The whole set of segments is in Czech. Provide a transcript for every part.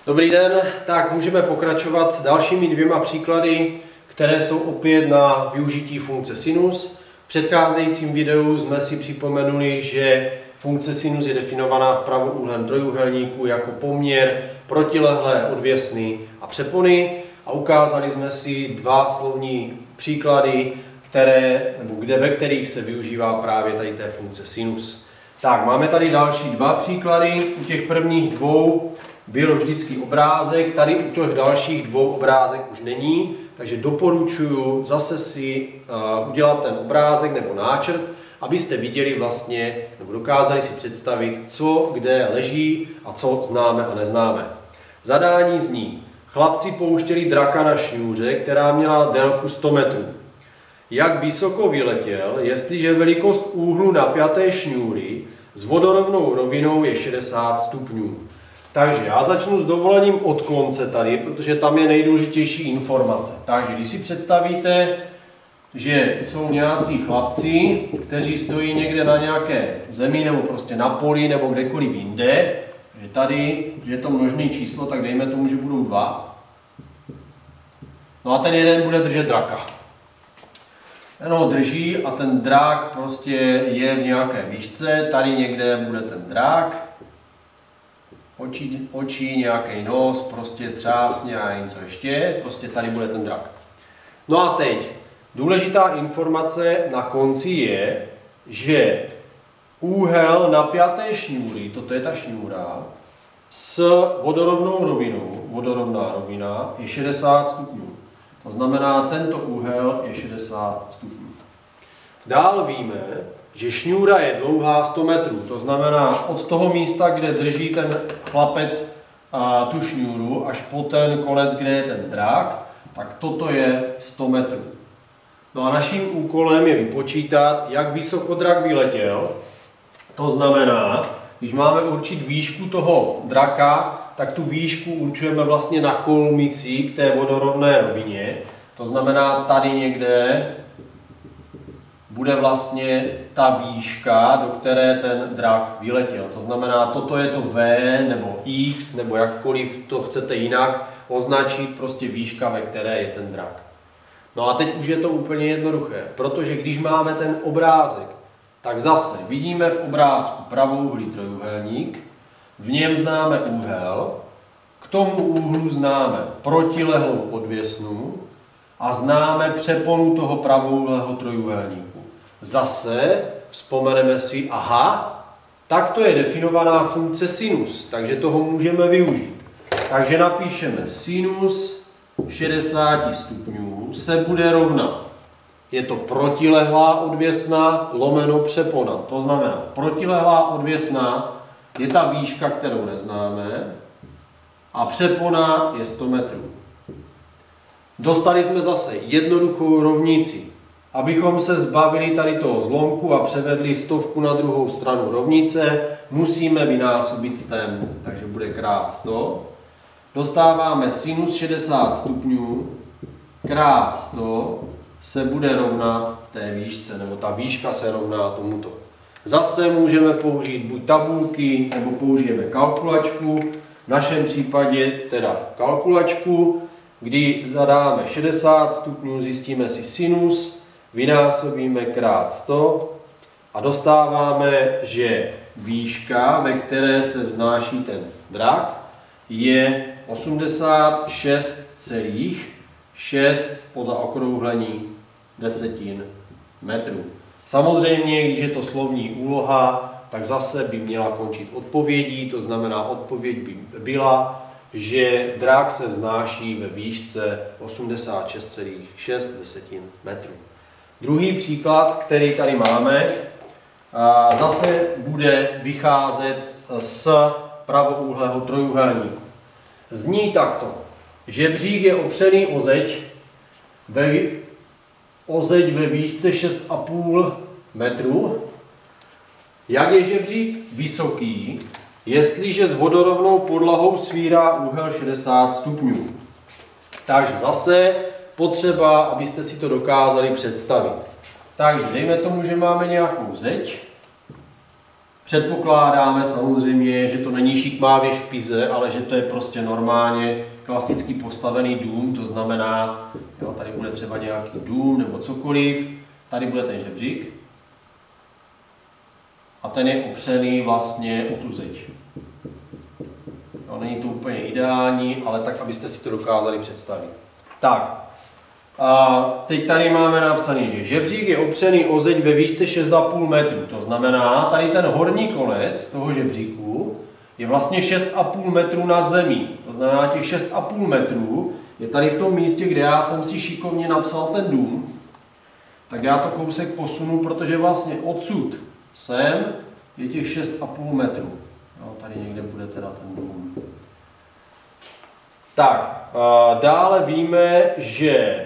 Dobrý den, tak můžeme pokračovat dalšími dvěma příklady, které jsou opět na využití funkce sinus. V předcházejícím videu jsme si připomenuli, že funkce sinus je definovaná v pravoúhlém trojúhelníku jako poměr protilehlé odvěsny a přepony a ukázali jsme si dva slovní příklady, ve kterých se využívá právě tady té funkce sinus. Tak, máme tady další dva příklady. U těch prvních dvou byl vždycky obrázek, tady u těch dalších dvou obrázek už není, takže doporučuji zase si udělat ten obrázek nebo náčrt, abyste viděli vlastně, nebo dokázali si představit, co kde leží a co známe a neznáme. Zadání zní: chlapci pouštěli draka na šňůře, která měla délku 100 metrů. Jak vysoko vyletěl, jestliže velikost úhlu napjaté šňůry s vodorovnou rovinou je 60 stupňů. Takže já začnu s dovolením od konce tady, protože tam je nejdůležitější informace. Takže když si představíte, že jsou nějací chlapci, kteří stojí někde na nějaké zemi nebo prostě na poli nebo kdekoliv jinde, že tady je to množné číslo, tak dejme tomu, že budou dva. No a ten jeden bude držet draka. Ten ho drží a ten drak prostě je v nějaké výšce, tady někde bude ten drak. Oči, nějaký nos, prostě třásně a něco ještě, prostě tady bude ten drak. No a teď, důležitá informace na konci je, že úhel napjaté šňůry, toto je ta šňůra, s vodorovnou rovinou, vodorovná rovina je 60 stupňů. To znamená, tento úhel je 60 stupňů. Dál víme, že šňůra je dlouhá 100 metrů, to znamená od toho místa, kde drží ten chlapec tu šňůru, až po ten konec, kde je ten drak, tak toto je 100 metrů. No a naším úkolem je vypočítat, jak vysoko drak vyletěl. To znamená, když máme určit výšku toho draka, tak tu výšku určujeme vlastně na kolmici k té vodorovné rovině. To znamená, tady někde bude vlastně ta výška, do které ten drak vyletěl. To znamená, toto je to V nebo X, nebo jakkoliv to chcete jinak označit, prostě výška, ve které je ten drak. No a teď už je to úplně jednoduché, protože když máme ten obrázek, tak zase vidíme v obrázku pravouhlý trojúhelník, v něm známe úhel, k tomu úhlu známe protilehlou odvěsnu a známe přeponu toho pravouhlého trojúhelníku. Zase vzpomeneme si, aha, tak to je definovaná funkce sinus, takže toho můžeme využít. Takže napíšeme sinus 60 stupňů se bude rovnat. Je to protilehlá odvěsna lomeno přepona. To znamená, protilehlá odvěsna je ta výška, kterou neznáme, a přepona je 100 metrů. Dostali jsme zase jednoduchou rovnici. Abychom se zbavili tady toho zlomku a převedli 100 na druhou stranu rovnice, musíme vynásobit 100, takže bude krát 100. Dostáváme sinus 60 stupňů krát 100 se bude rovnat té výšce, nebo ta výška se rovná tomuto. Zase můžeme použít buď tabulky, nebo použijeme kalkulačku. V našem případě teda kalkulačku, kdy zadáme 60 stupňů, zjistíme si sinus, vynásobíme krát 100 a dostáváme, že výška, ve které se vznáší ten drak, je 86,6 po zaokrouhlení desetin metrů. Samozřejmě, když je to slovní úloha, tak zase by měla končit odpovědí, to znamená, odpověď by byla, že drak se vznáší ve výšce 86,6 metrů. Druhý příklad, který tady máme, zase bude vycházet z pravoúhlého trojúhelníku. Zní takto. Žebřík je opřený o zeď ve výšce 6,5 metru. Jak je žebřík vysoký, jestliže s vodorovnou podlahou svírá úhel 60 stupňů. Takže zase potřeba, abyste si to dokázali představit. Takže dejme tomu, že máme nějakou zeď, Předpokládáme samozřejmě, že to není šikmá věž v Pize, ale že to je prostě normálně klasicky postavený dům, to znamená, jo, tady bude třeba nějaký dům nebo cokoliv, tady bude ten žebřík a ten je opřený vlastně o tu zeď. Jo, není to úplně ideální, ale tak, abyste si to dokázali představit. Tak, a teď tady máme napsaný, že žebřík je opřený o zeď ve výšce 6,5 metru. To znamená, tady ten horní konec toho žebříku je vlastně 6,5 metru nad zemí. To znamená, těch 6,5 metrů je tady v tom místě, kde já jsem si šikovně napsal ten dům. Tak já to kousek posunu, protože vlastně odsud sem je těch 6,5 metrů. Jo, tady někde bude teda ten dům. Tak, dále víme, že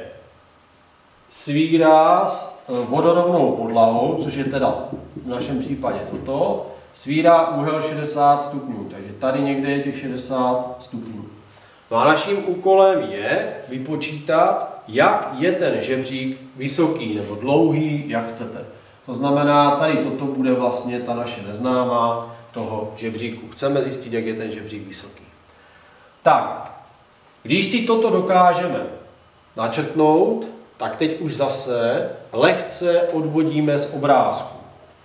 svírá s vodorovnou podlahou, což je teda v našem případě toto, svírá úhel 60 stupňů, takže tady někde je těch 60 stupňů. No a naším úkolem je vypočítat, jak je ten žebřík vysoký nebo dlouhý, jak chcete. To znamená, tady toto bude vlastně ta naše neznámá toho žebříku. Chceme zjistit, jak je ten žebřík vysoký. Tak, když si toto dokážeme načrtnout, tak teď už zase lehce odvodíme z obrázku.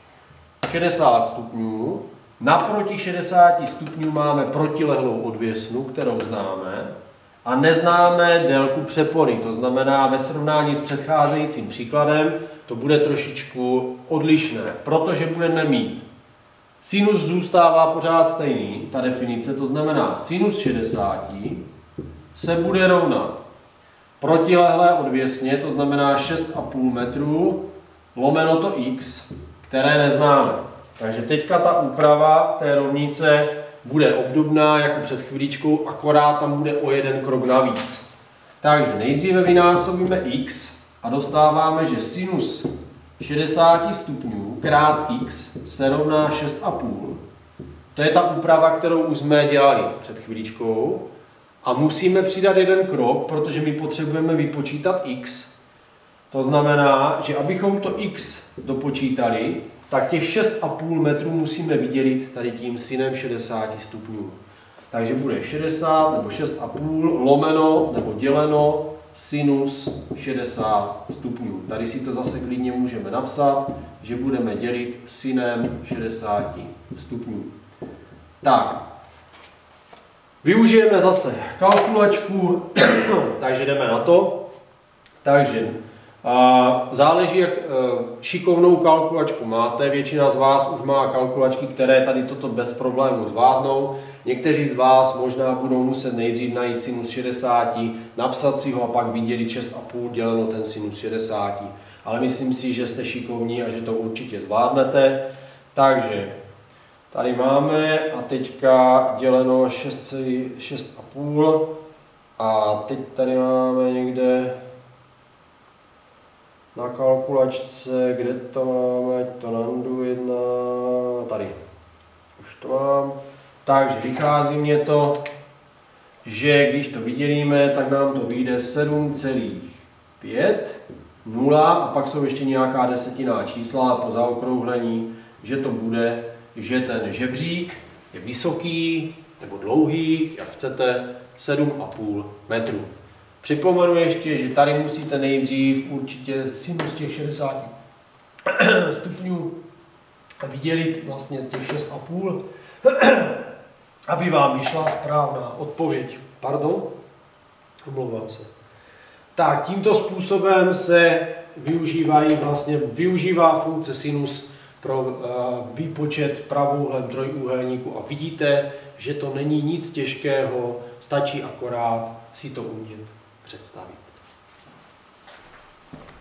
60 stupňů, naproti 60 stupňů máme protilehlou odvěsnu, kterou známe, a neznáme délku přepony. To znamená, ve srovnání s předcházejícím příkladem to bude trošičku odlišné, protože budeme mít sinus zůstává pořád stejný, ta definice, to znamená sinus 60 se bude rovnat protilehlé odvěsně, to znamená 6,5 metrů, lomeno to x, které neznáme. Takže teďka ta úprava té rovnice bude obdobná jako před chvíličkou, akorát tam bude o jeden krok navíc. Takže nejdříve vynásobíme x a dostáváme, že sinus 60 stupňů krát x se rovná 6,5. To je ta úprava, kterou už jsme dělali před chvíličkou. A musíme přidat jeden krok, protože my potřebujeme vypočítat x. To znamená, že abychom to x dopočítali, tak těch 6,5 metrů musíme vydělit tady tím sinem 60 stupňů. Takže bude 60 nebo 6,5 lomeno nebo děleno sinus 60 stupňů. Tady si to zase klidně můžeme napsat, že budeme dělit sinem 60 stupňů. Tak. Využijeme zase kalkulačku, takže jdeme na to. Takže záleží, jak šikovnou kalkulačku máte. Většina z vás už má kalkulačky, které tady toto bez problémů zvládnou. Někteří z vás možná budou muset nejdřív najít sinus 60, napsat si ho a pak vydělit 6,5 děleno ten sinus 60. Ale myslím si, že jste šikovní a že to určitě zvládnete. Takže tady máme a teďka děleno 6,5 a teď tady máme někde na kalkulačce, kde to máme, to nandu jedna, tady, už to mám. Takže vychází mě to, že když to vydělíme, tak nám to vyjde 7,5, 0 a pak jsou ještě nějaká desetinná čísla po zaokrouhlení, že to bude, že ten žebřík je vysoký nebo dlouhý, jak chcete, 7,5 metru. Připomenu ještě, že tady musíte nejdřív určitě sinus těch 60 stupňů vydělit vlastně těch 6,5, aby vám vyšla správná odpověď. Pardon? Omlouvám se. Tak, tímto způsobem se využívá funkce sinus pro výpočet v pravouhlém trojúhelníku a vidíte, že to není nic těžkého, stačí akorát si to umět představit.